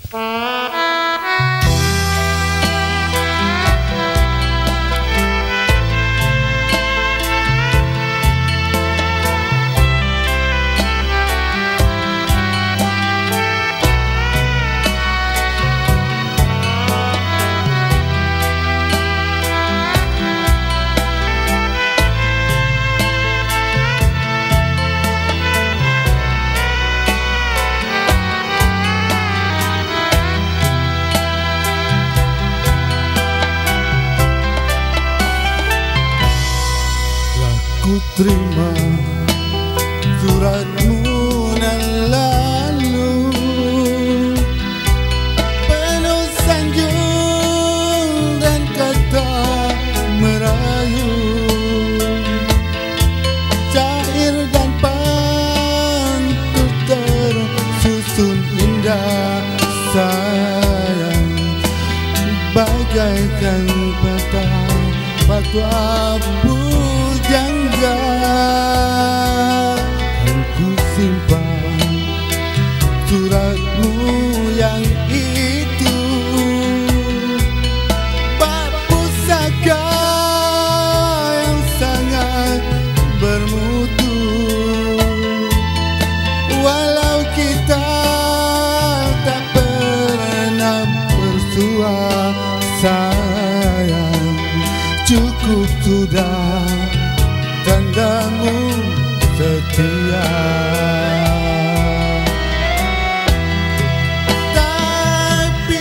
Terima suratmu nan lalu, penuh sanjung dan kata merayu, cair dan pantun tersusun indah sayang, bagaikan patah batu abu jangga. Kan ku simpan suratmu yang itu, bak pusaka yang sangat bermutu. Walau kita tak pernah bersua sayang, cukup sudah tandamu setia. Tapi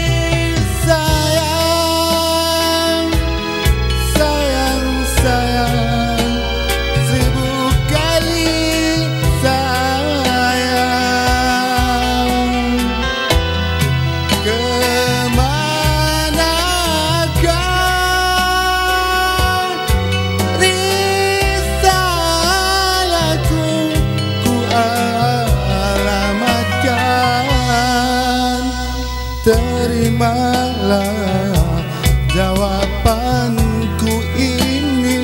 sayang, sayang, sayang, seribu kali sayang, kemanakah risalahku ku alamatkan. Terimalah jawabanku ini,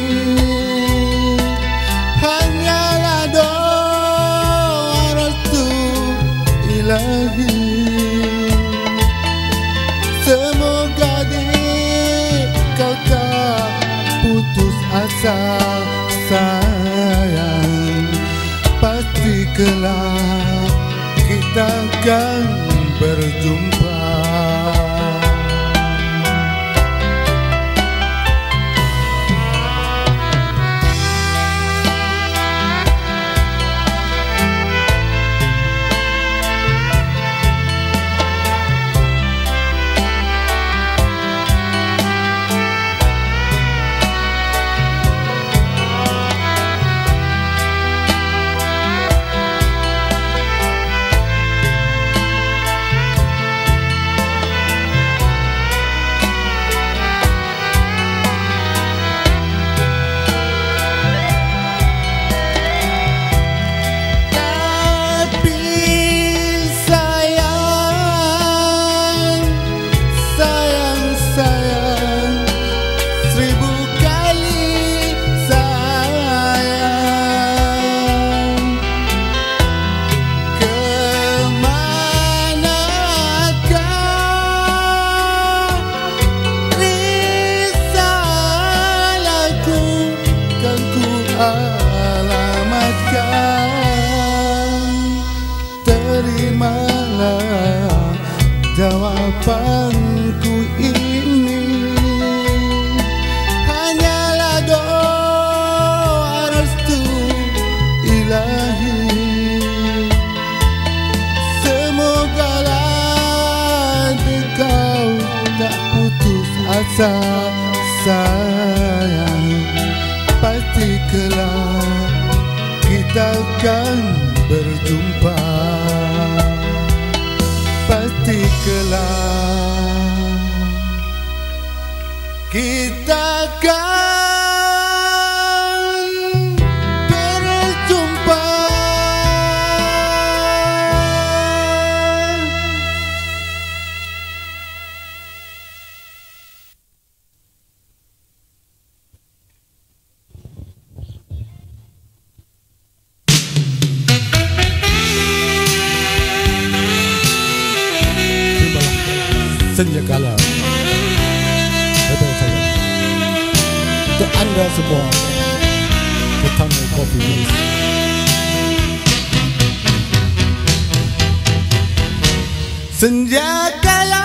hanyalah doa restu ilahi. Semoga kau tak putus asa sayang, pasti kelak kita akan berjumpa. Terimalah jawabanku ini, hanyalah doa restu ilahi. Semogalah engkau tak putus asa sayang, pasti kelak kita akan berjumpa. Pasti kelak kita akan berjumpa. Senja Kala. Betul saya. Untuk anda semua, petanda kopi manis. Senja Kala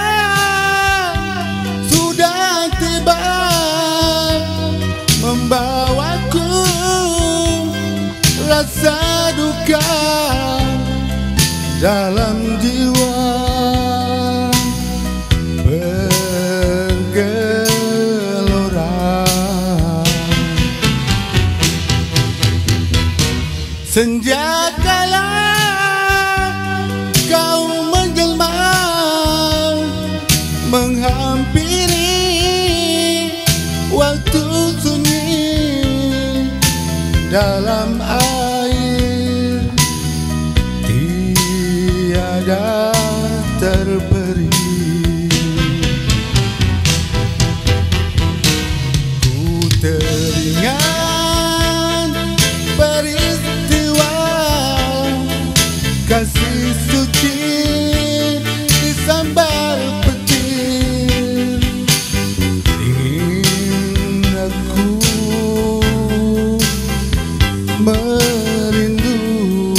sudah tiba, membawaku rasa duka dalam jiwa, bergelora. Senja Kala kau menjelma, menghampiri waktu sunyi dalam air, tiada terberi. Ku teringat peristiwa kasih suci di sambar petir. Ingin aku merindui.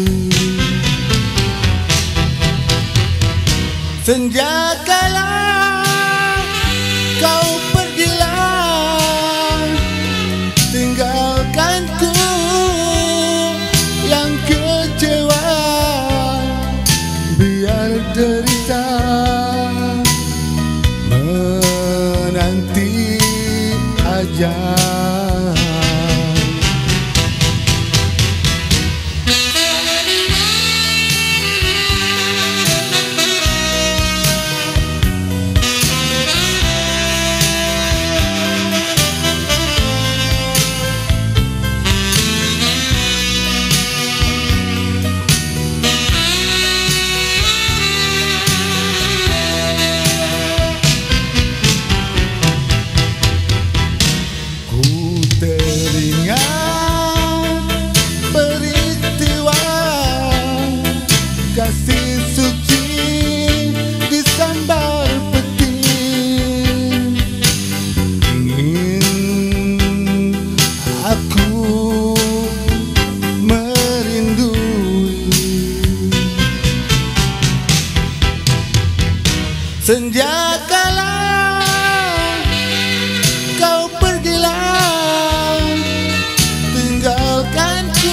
Senja Kala kau pergilah, tinggalkanku yang kecewa, biar derita menanti ajal. Kasih suci di sambar petir. Ingin aku merindui. Senja Kala kau pergilah, tinggalkanku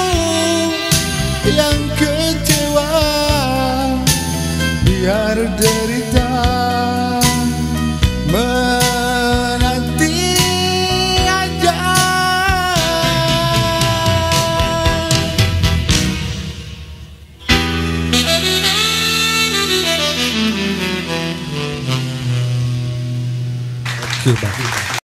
yang kecewa, biar derita menanti ajal. Terima kasih.